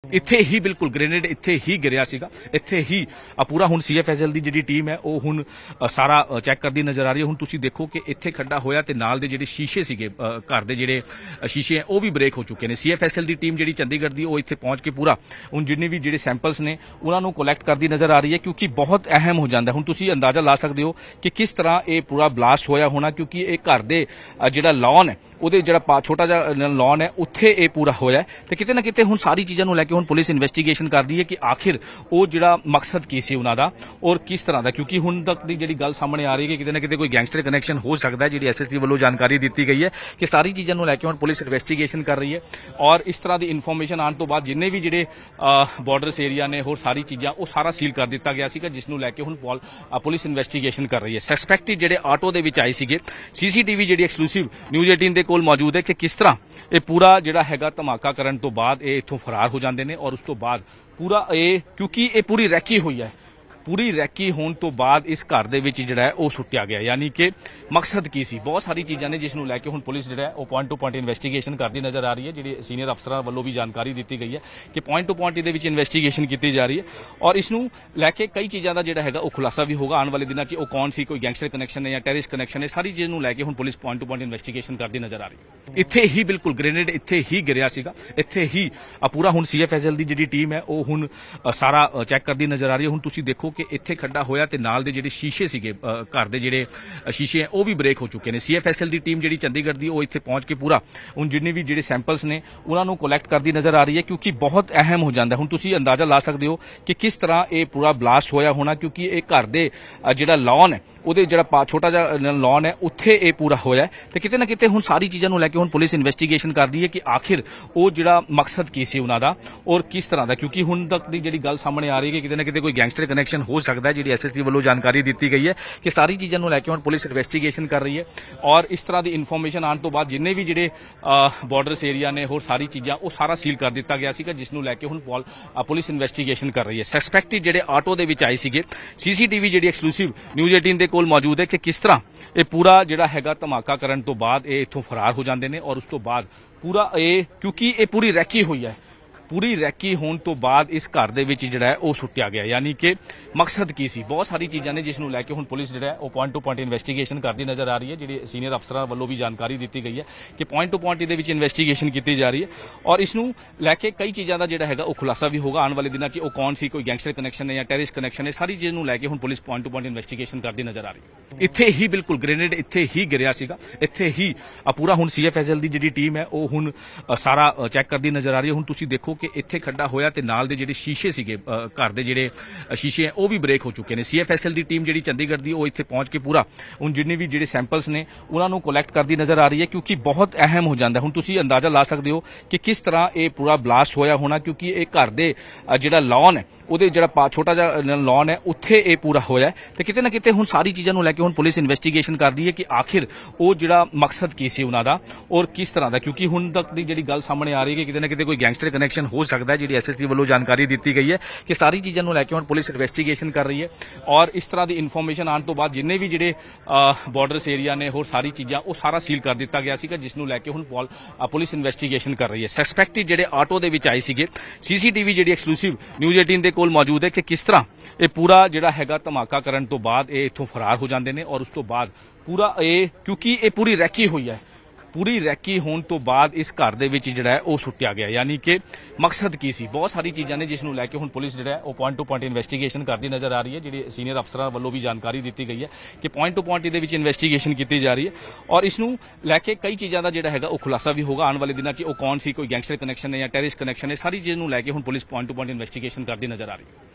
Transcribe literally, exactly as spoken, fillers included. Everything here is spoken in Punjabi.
ਇੱਥੇ ਹੀ ਬਿਲਕੁਲ ਗ੍ਰੇਨੇਡ ਇੱਥੇ ਹੀ ਗਿਰਿਆ ਸੀਗਾ। ਇੱਥੇ ਹੀ ਪੂਰਾ ਹੁਣ ਸੀਐਫਐਸਐਲ ਦੀ ਜਿਹੜੀ ਟੀਮ ਹੈ ਉਹ ਹੁਣ ਸਾਰਾ ਚੈੱਕ ਕਰਦੀ ਨਜ਼ਰ ਆ ਰਹੀ ਹੈ। ਹੁਣ ਤੁਸੀਂ ਦੇਖੋ ਕਿ ਇੱਥੇ ਖੱਡਾ ਹੋਇਆ ਤੇ ਨਾਲ ਦੇ ਜਿਹੜੇ ਸ਼ੀਸ਼ੇ ਸੀਗੇ ਘਰ ਦੇ ਜਿਹੜੇ ਸ਼ੀਸ਼ੇ ਹੈ ਉਹ ਵੀ ਬ੍ਰੇਕ ਹੋ ਚੁੱਕੇ ਨੇ। ਸੀਐਫਐਸਐਲ ਦੀ ਟੀਮ ਜਿਹੜੀ ਚੰਡੀਗੜ੍ਹ ਦੀ ਉਹ ਇੱਥੇ ਪਹੁੰਚ ਕੇ ਪੂਰਾ ਹੁਣ ਜਿੰਨੇ ਵੀ ਜਿਹੜੇ ਸੈਂਪਲਸ ਨੇ ਉਹਨਾਂ ਨੂੰ ਕਲੈਕਟ ਕਰਦੀ ਨਜ਼ਰ ਆ ਰਹੀ ਹੈ, ਕਿਉਂਕਿ ਬਹੁਤ ਅਹਿਮ ਹੋ ਜਾਂਦਾ। ਹੁਣ ਤੁਸੀਂ ਅੰਦਾਜ਼ਾ ਲਾ ਸਕਦੇ ਹੋ ਕਿ ਕਿਸ ਤਰ੍ਹਾਂ ਇਹ ਪੂਰਾ ਬਲਾਸਟ ਹੋਇਆ ਹੋਣਾ, ਕਿਉਂਕਿ ਇਹ ਘਰ ਦੇ ਜਿਹੜਾ ਲੌਨ ਹੈ ਉਹਦੇ ਜਿਹੜਾ ਛੋਟਾ ਜਿਹਾ ਲੌਨ ਹੈ ਉੱਥੇ ਇਹ ਪੂਰਾ ਹੋਇਆ ਤੇ ਕਿਤੇ ਨਾ ਕਿਤੇ ਹੁਣ ਸਾਰੀ ਚੀਜ਼ਾਂ ਨੂੰ ਲੈ ਕੇ ਹੁਣ ਪੁਲਿਸ ਇਨਵੈਸਟੀਗੇਸ਼ਨ ਕਰ ਰਹੀ ਹੈ ਕਿ ਆਖਿਰ ਉਹ ਜਿਹੜਾ ਮਕਸਦ ਕੀ ਸੀ ਉਹਨਾਂ ਦਾ ਔਰ ਕਿਸ ਤਰ੍ਹਾਂ ਦਾ, ਕਿਉਂਕਿ ਹੁਣ ਤੱਕ ਦੀ ਜਿਹੜੀ ਗੱਲ ਸਾਹਮਣੇ ਆ ਰਹੀ ਹੈ ਕਿ ਕਿਤੇ ਨਾ ਕਿਤੇ ਕੋਈ ਗੈਂਗਸਟਰ ਕਨੈਕਸ਼ਨ ਹੋ ਸਕਦਾ ਹੈ। ਜਿਹੜੀ ਐਸਐਸਪੀ ਵੱਲੋਂ ਜਾਣਕਾਰੀ ਦਿੱਤੀ ਗਈ ਹੈ ਕਿ ਸਾਰੀ ਚੀਜ਼ਾਂ ਨੂੰ ਲੈ ਕੇ ਹੁਣ ਪੁਲਿਸ ਇਨਵੈਸਟੀਗੇਸ਼ਨ ਕਰ ਰਹੀ ਹੈ ਔਰ ਇਸ ਤਰ੍ਹਾਂ ਦੀ ਇਨਫੋਰਮੇਸ਼ਨ ਆਉਣ ਤੋਂ ਬਾਅਦ ਜਿੰਨੇ ਵੀ ਜਿਹੜੇ ਬਾਰਡਰਸ ਏਰੀਆ ਨੇ ਹੋਰ ਸਾਰੀ ਚੀਜ਼ਾਂ ਉਹ ਸਾਰਾ ਸੀਲ ਕਰ ਦਿੱਤਾ ਗਿਆ ਸੀਗਾ, ਜਿਸ ਨੂੰ ਲੈ ਕੇ ਹੁਣ ਪੁਲਿਸ ਇਨਵੈਸਟੀਗੇਸ਼ਨ ਕਰ ਰਹੀ ਹੈ। ਸਸਪੈਕਟਡ ਜਿਹੜੇ ਆਟੋ ਦੇ ਵਿੱਚ ਆਏ ਸੀਗੇ, ਸੀਸੀਟੀਵੀ ਜਿਹੜੀ ਐਕਸਕਲੂਸਿਵ ਨਿਊਜ਼ ਅਠਾਰਾਂ ਦੇ ਕੋਲ ਮੌਜੂਦ ਹੈ ਕਿ ਕਿਸ ਤਰ੍ਹਾਂ ਇਹ ਪੂਰਾ ਜਿਹੜਾ ਹੈਗਾ ਧਮਾਕਾ ਕਰਨ ਤੋਂ ਬਾਅਦ ਇਹ ਇੱਥੋਂ ਫਰਾਰ ਹੋ ਜਾਂਦੇ ਨੇ ਔਰ ਉਸ ਤੋਂ ਬਾਅਦ ਪੂਰਾ ਇਹ ਕਿਉਂਕਿ ਇਹ ਪੂਰੀ ਰੈਕੀ ਹੋਈ ਹੈ, ਪੂਰੀ ਰੈਕੀ ਹੋਣ ਤੋਂ ਬਾਅਦ ਇਸ ਘਰ ਦੇ ਵਿੱਚ ਜਿਹੜਾ ਹੈ ਉਹ ਸੁੱਟਿਆ ਗਿਆ। ਯਾਨੀ ਕਿ ਮਕਸਦ ਕੀ ਸੀ, ਬਹੁਤ ਸਾਰੀ ਚੀਜ਼ਾਂ ਨੇ ਜਿਸ ਨੂੰ ਲੈ ਕੇ ਹੁਣ ਪੁਲਿਸ ਜਿਹੜਾ ਹੈ ਉਹ ਪੁਆਇੰਟ ਟੂ ਪੁਆਇੰਟ ਇਨਵੈਸਟੀਗੇਸ਼ਨ ਕਰਦੀ ਨਜ਼ਰ ਆ ਰਹੀ ਹੈ। ਜਿਹੜੀ ਸੀਨੀਅਰ ਅਫਸਰਾਂ ਵੱਲੋਂ ਵੀ ਜਾਣਕਾਰੀ ਦਿੱਤੀ ਗਈ ਹੈ ਕਿ ਪੁਆਇੰਟ ਟੂ ਪੁਆਇੰਟ ਇਹਦੇ ਵਿੱਚ ਇਨਵੈਸਟੀਗੇਸ਼ਨ ਕੀਤੀ ਜਾ ਰਹੀ ਹੈ ਔਰ ਇਸ ਨੂੰ ਲੈ ਕੇ ਕਈ ਚੀਜ਼ਾਂ ਦਾ ਜਿਹੜਾ ਹੈਗਾ ਉਹ ਖੁਲਾਸਾ ਵੀ ਹੋਗਾ ਆਉਣ ਵਾਲੇ ਦਿਨਾਂ 'ਚ। ਉਹ ਕੌਣ ਸੀ, ਕੋਈ ਗੈਂਗਸਟਰ ਕਨੈਕਸ਼ਨ ਹੈ ਜਾਂ ਟੈਰਰਿਸਟ ਕਨੈਕਸ਼ਨ ਹੈ, ਸਾਰੀ ਚੀਜ਼ ਨੂੰ ਲੈ ਕੇ ਹੁਣ police point to point investigation ਕਰਦੀ ਨਜ਼ਰ ਆ ਰਹੀ ਹੈ। ਇੱਥੇ ਹੀ ਬਿਲਕੁਲ ਗ੍ਰੇਨੇਡ ਇੱਥੇ ਹੀ ਗਿਰਿਆ ਸੀਗਾ। ਇੱਥੇ ਹੀ ਪੂਰਾ ਹੁਣ ਸੀਐਫਐਸਐਲ ਦੀ ਜਿਹੜੀ ਟੀਮ ਹੈ ਉਹ ਹੁਣ ਸਾਰਾ ਚੈੱਕ ਕਰਦੀ ਨਜ਼ਰ ਆ ਰਹੀ ਹੈ। ਹੁਣ ਤੁਸੀਂ ਦੇਖੋ ਕਿ ਇੱਥੇ ਖੱਡਾ ਹੋਇਆ ਤੇ ਨਾਲ ਦੇ ਜਿਹੜੇ ਸ਼ੀਸ਼ੇ ਸੀਗੇ ਘਰ ਦੇ ਜਿਹੜੇ ਸ਼ੀਸ਼ੇ ਹੈ ਉਹ ਵੀ ਬ੍ਰੇਕ ਹੋ ਚੁੱਕੇ ਨੇ। ਸੀਐਫਐਸਐਲ ਦੀ ਟੀਮ ਜਿਹੜੀ ਚੰਡੀਗੜ੍ਹ ਦੀ ਉਹ ਇੱਥੇ ਪਹੁੰਚ ਕੇ ਪੂਰਾ ਹੁਣ ਜਿੰਨੇ ਵੀ ਜਿਹੜੇ ਸੈਂਪਲਸ ਨੇ ਉਹਨਾਂ ਨੂੰ ਕਲੈਕਟ ਕਰਦੀ ਨਜ਼ਰ ਆ ਰਹੀ ਹੈ, ਕਿਉਂਕਿ ਬਹੁਤ ਅਹਿਮ ਹੋ ਜਾਂਦਾ। ਹੁਣ ਤੁਸੀਂ ਅੰਦਾਜ਼ਾ ਲਾ ਸਕਦੇ ਹੋ ਕਿ ਕਿਸ ਤਰ੍ਹਾਂ ਇਹ ਪੂਰਾ ਬਲਾਸਟ ਹੋਇਆ ਹੋਣਾ, ਕਿਉਂਕਿ ਇਹ ਘਰ ਦੇ ਜਿਹੜਾ ਲੌਨ ਹੈ ਉਹਦੇ ਜਿਹੜਾ ਛੋਟਾ ਜਿਹਾ ਲੌਨ ਹੈ ਉੱਥੇ ਇਹ ਪੂਰਾ ਹੋਇਆ ਤੇ ਕਿਤੇ ਨਾ ਕਿਤੇ ਹੁਣ ਸਾਰੀ ਚੀਜ਼ਾਂ ਨੂੰ ਲੈ ਕੇ ਹੁਣ ਪੁਲਿਸ ਇਨਵੈਸਟੀਗੇਸ਼ਨ ਕਰ ਰਹੀ ਹੈ ਕਿ ਆਖਿਰ ਉਹ ਜਿਹੜਾ ਮਕਸਦ ਕੀ ਸੀ ਉਹਨਾਂ ਦਾ ਔਰ ਕਿਸ ਤਰ੍ਹਾਂ ਦਾ, ਕਿਉਂਕਿ ਹੁਣ ਤੱਕ ਦੀ ਜਿਹੜੀ ਗੱਲ ਸਾਹਮਣੇ ਆ ਰਹੀ ਹੈ ਕਿ ਕਿਤੇ ਨਾ ਕਿਤੇ ਕੋਈ ਗੈਂਗਸਟਰ ਕਨੈਕਸ਼ਨ ਹੋ ਸਕਦਾ ਹੈ। ਜਿਹੜੀ ਐਸਐਸਪੀ ਵੱਲੋਂ ਜਾਣਕਾਰੀ ਦਿੱਤੀ ਗਈ ਹੈ ਕਿ ਸਾਰੀ ਚੀਜ਼ਾਂ ਨੂੰ ਲੈ ਕੇ ਹੁਣ ਪੁਲਿਸ ਇਨਵੈਸਟੀਗੇਸ਼ਨ ਕਰ ਰਹੀ ਹੈ ਔਰ ਇਸ ਤਰ੍ਹਾਂ ਦੀ ਇਨਫੋਰਮੇਸ਼ਨ ਆਉਣ ਤੋਂ ਬਾਅਦ ਜਿੰਨੇ ਵੀ ਜਿਹੜੇ ਬਾਰਡਰਸ ਏਰੀਆ ਨੇ ਹੋਰ ਸਾਰੀ ਚੀਜ਼ਾਂ ਉਹ ਸਾਰਾ ਸੀਲ ਕਰ ਦਿੱਤਾ ਗਿਆ ਸੀਗਾ, ਜਿਸ ਨੂੰ ਲੈ ਕੇ ਹੁਣ ਪੁਲਿਸ ਇਨਵੈਸਟੀਗੇਸ਼ਨ ਕਰ ਰਹੀ ਹੈ। ਸਸਪੈਕਟਡ ਜਿਹੜੇ ਆਟੋ ਦੇ ਵਿੱਚ ਆਏ ਸੀਗੇ, ਸੀਸੀਟੀਵੀ ਜਿਹੜੀ ਐਕਸਕਲੂਸਿਵ ਨਿਊਜ਼ ਅਠਾਰਾਂ ਦੇ ਕੋਲ ਮੌਜੂਦ ਹੈ ਕਿ ਕਿਸ ਤਰ੍ਹਾਂ ਇਹ ਪੂਰਾ ਜਿਹੜਾ ਹੈਗਾ ਧਮਾਕਾ ਕਰਨ ਤੋਂ ਬਾਅਦ ਇਹ ਇੱਥੋਂ ਫਰਾਰ ਹੋ ਜਾਂਦੇ ਨੇ ਔਰ ਉਸ ਤੋਂ ਬਾਅਦ ਪੂਰਾ ਇਹ ਕਿਉਂਕਿ ਇਹ ਪੂਰੀ ਰੈਕੀ ਹੋਈ ਹੈ, ਪੂਰੀ ਰੈਕੀ ਹੋਣ ਤੋਂ ਬਾਅਦ ਇਸ ਘਰ ਦੇ ਵਿੱਚ ਜਿਹੜਾ ਹੈ ਉਹ ਸੁੱਟਿਆ ਗਿਆ। ਯਾਨੀ ਕਿ ਮਕਸਦ ਕੀ ਸੀ, ਬਹੁਤ ਸਾਰੀ ਚੀਜ਼ਾਂ ਨੇ ਜਿਸ ਨੂੰ ਲੈ ਕੇ ਹੁਣ ਪੁਲਿਸ ਜਿਹੜਾ ਹੈ ਉਹ ਪੁਆਇੰਟ ਟੂ ਪੁਆਇੰਟ ਇਨਵੈਸਟੀਗੇਸ਼ਨ ਕਰਦੀ ਨਜ਼ਰ ਆ ਰਹੀ ਹੈ। ਜਿਹੜੀ ਸੀਨੀਅਰ ਅਫਸਰਾਂ ਵੱਲੋਂ ਵੀ ਜਾਣਕਾਰੀ ਦਿੱਤੀ ਗਈ ਹੈ ਕਿ ਪੁਆਇੰਟ ਟੂ ਪੁਆਇੰਟ ਇਹਦੇ ਵਿੱਚ ਇਨਵੈਸਟੀਗੇਸ਼ਨ ਕੀਤੀ ਜਾ ਰਹੀ ਹੈ ਔਰ ਇਸ ਨੂੰ ਲੈ ਕੇ ਕਈ ਚੀਜ਼ਾਂ ਦਾ ਜਿਹੜਾ ਹੈਗਾ ਉਹ ਖੁਲਾਸਾ ਵੀ ਹੋਗਾ ਆਉਣ ਵਾਲੇ ਦਿਨਾਂ 'ਚ। ਉਹ ਕੌਣ ਸੀ, ਕੋਈ ਗੈਂਗਸਟਰ ਕਨੈਕਸ਼ਨ ਹੈ ਜਾਂ ਟੈਰਰਿਸਟ ਕਨੈਕਸ਼ਨ ਹੈ, ਸਾਰੀ ਚੀਜ਼ ਨੂੰ ਲੈ ਕੇ ਹੁਣ police point to point investigation ਕਰਦੀ ਨਜ਼ਰ ਆ ਰਹੀ ਹੈ। ਇੱਥੇ ਹੀ ਬਿਲਕੁਲ ਗ੍ਰੇਨੇਡ ਇੱਥੇ ਹੀ ਗਿਰਿਆ ਸੀਗਾ। ਇੱਥੇ ਹੀ ਪੂਰਾ ਹੁਣ ਸੀਐਫਐਸਐਲ ਦੀ ਜਿਹੜੀ ਟੀਮ ਹੈ ਉਹ ਹੁਣ ਸਾਰਾ ਚੈੱਕ ਕਰਦੀ ਨਜ਼ਰ ਆ ਰਹੀ ਹੈ। ਹੁਣ ਤੁਸੀਂ ਦੇਖੋ ਕਿ ਇੱਥੇ ਖੱਡਾ ਹੋਇਆ ਤੇ ਨਾਲ ਦੇ ਜਿਹੜੇ ਸ਼ੀਸ਼ੇ ਸੀਗੇ ਘਰ ਦੇ ਜਿਹੜੇ ਸ਼ੀਸ਼ੇ ਹੈ ਉਹ ਵੀ ਬ੍ਰੇਕ ਹੋ ਚੁੱਕੇ ਨੇ। ਸੀਐਫਐਸਐਲ ਦੀ ਟੀਮ ਜਿਹੜੀ ਚੰਡੀਗੜ੍ਹ ਦੀ ਉਹ ਇੱਥੇ ਪਹੁੰਚ ਕੇ ਪੂਰਾ ਹੁਣ ਜਿੰਨੇ ਵੀ ਜਿਹੜੇ ਸੈਂਪਲਸ ਨੇ ਉਹਨਾਂ ਨੂੰ ਕਲੈਕਟ ਕਰਦੀ ਨਜ਼ਰ ਆ ਰਹੀ ਹੈ, ਕਿਉਂਕਿ ਬਹੁਤ ਅਹਿਮ ਹੋ ਜਾਂਦਾ। ਹੁਣ ਤੁਸੀਂ ਅੰਦਾਜ਼ਾ ਲਾ ਸਕਦੇ ਹੋ ਕਿ ਕਿਸ ਤਰ੍ਹਾਂ ਇਹ ਪੂਰਾ ਬਲਾਸਟ ਹੋਇਆ ਹੋਣਾ, ਕਿਉਂਕਿ ਇਹ ਘਰ ਦੇ ਜਿਹੜਾ ਲੌਨ ਹੈ ਉਹਦੇ ਜਿਹੜਾ ਛੋਟਾ ਜਿਹਾ ਲੌਨ ਹੈ ਉੱਥੇ ਇਹ ਪੂਰਾ ਹੋਇਆ ਤੇ ਕਿਤੇ ਨਾ ਕਿਤੇ ਹੁਣ ਸਾਰੀ ਚੀਜ਼ਾਂ ਨੂੰ ਲੈ ਕੇ ਹੁਣ ਪੁਲਿਸ ਇਨਵੈਸਟੀਗੇਸ਼ਨ ਕਰ ਰਹੀ ਹੈ ਕਿ ਆਖਿਰ ਉਹ ਜਿਹੜਾ ਮਕਸਦ ਕੀ ਸੀ ਉਹਨਾਂ ਦਾ ਔਰ ਕਿਸ ਤਰ੍ਹਾਂ ਦਾ, ਕਿਉਂਕਿ ਹੁਣ ਤੱਕ ਦੀ ਜਿਹੜੀ ਗੱਲ ਸਾਹਮਣੇ ਆ ਰਹੀ ਹੈ ਕਿ ਕਿਤੇ ਨਾ ਕਿਤੇ ਕੋਈ ਗੈਂਗਸਟਰ ਕਨੈਕਸ਼ਨ ਹੋ ਸਕਦਾ ਹੈ। ਜਿਹੜੀ ਐਸਐਸਪੀ ਵੱਲੋਂ ਜਾਣਕਾਰੀ ਦਿੱਤੀ ਗਈ ਹੈ ਕਿ ਸਾਰੀ ਚੀਜ਼ਾਂ ਨੂੰ ਲੈ ਕੇ ਹੁਣ ਪੁਲਿਸ ਇਨਵੈਸਟੀਗੇਸ਼ਨ ਕਰ ਰਹੀ ਹੈ ਔਰ ਇਸ ਤਰ੍ਹਾਂ ਦੀ ਇਨਫੋਰਮੇਸ਼ਨ ਆਉਣ ਤੋਂ ਬਾਅਦ ਜਿੰਨੇ ਵੀ ਜਿਹੜੇ ਬਾਰਡਰਸ ਏਰੀਆ ਨੇ ਹੋਰ ਸਾਰੀ ਚੀਜ਼ਾਂ ਉਹ ਸਾਰਾ ਸੀਲ ਕਰ ਦਿੱਤਾ ਗਿਆ ਸੀਗਾ, ਜਿਸ ਨੂੰ ਲੈ ਕੇ ਹੁਣ ਪੁਲਿਸ ਇਨਵੈਸਟੀਗੇਸ਼ਨ ਕਰ ਰਹੀ ਹੈ। ਸਸਪੈਕਟਡ ਜਿਹੜੇ ਆਟੋ ਦੇ ਵਿੱਚ ਆਏ ਸੀਗੇ, ਸੀਸੀਟੀਵੀ ਜਿਹੜੀ ਐਕਸਕਲੂਸਿਵ ਨਿਊਜ਼ ਅਠਾਰਾਂ ਦੇ ਕੋਲ ਮੌਜੂਦ ਹੈ ਕਿ ਕਿਸ ਤਰ੍ਹਾਂ ਇਹ ਪੂਰਾ ਜਿਹੜਾ ਹੈਗਾ ਧਮਾਕਾ ਕਰਨ ਤੋਂ ਬਾਅਦ ਇਹ ਇੱਥੋਂ ਫਰਾਰ ਹੋ ਜਾਂਦੇ ਨੇ ਔਰ ਉਸ ਤੋਂ ਬਾਅਦ ਪੂਰਾ ਇਹ ਕਿਉਂਕਿ ਇਹ ਪੂਰੀ ਰੈਕੀ ਹੋਈ ਹੈ, ਪੂਰੀ ਰੈਕੀ ਹੋਣ ਤੋਂ ਬਾਅਦ ਇਸ ਘਰ ਦੇ ਵਿੱਚ ਜਿਹੜਾ ਹੈ ਉਹ ਸੁੱਟਿਆ ਗਿਆ। ਯਾਨੀ ਕਿ ਮਕਸਦ ਕੀ ਸੀ, ਬਹੁਤ ਸਾਰੀ ਚੀਜ਼ਾਂ ਨੇ ਜਿਸ ਨੂੰ ਲੈ ਕੇ ਹੁਣ ਪੁਲਿਸ ਜਿਹੜਾ ਹੈ ਉਹ ਪੁਆਇੰਟ ਟੂ ਪੁਆਇੰਟ ਇਨਵੈਸਟੀਗੇਸ਼ਨ ਕਰਦੀ ਨਜ਼ਰ ਆ ਰਹੀ ਹੈ। ਜਿਹੜੀ ਸੀਨੀਅਰ ਅਫਸਰਾਂ ਵੱਲੋਂ ਵੀ ਜਾਣਕਾਰੀ ਦਿੱਤੀ ਗਈ ਹੈ ਕਿ ਪੁਆਇੰਟ ਟੂ ਪੁਆਇੰਟ ਇਹਦੇ ਵਿੱਚ ਇਨਵੈਸਟੀਗੇਸ਼ਨ ਕੀਤੀ ਜਾ ਰਹੀ ਹੈ ਔਰ ਇਸ ਨੂੰ ਲੈ ਕੇ ਕਈ ਚੀਜ਼ਾਂ ਦਾ ਜਿਹੜਾ ਹੈਗਾ ਉਹ ਖੁਲਾਸਾ ਵੀ ਹੋਗਾ ਆਉਣ ਵਾਲੇ ਦਿਨਾਂ 'ਚ। ਉਹ ਕੌਣ ਸੀ, ਕੋਈ ਗੈਂਗਸਟਰ ਕਨੈਕਸ਼ਨ ਹੈ ਜਾਂ ਟੈਰਰਿਸਟ ਕਨੈਕਸ਼ਨ ਹੈ, ਸਾਰੀ ਚੀਜ਼ ਨੂੰ ਲੈ ਕੇ ਹੁਣ police point to point investigation ਕਰਦੀ ਨਜ਼ਰ ਆ ਰਹੀ ਹੈ।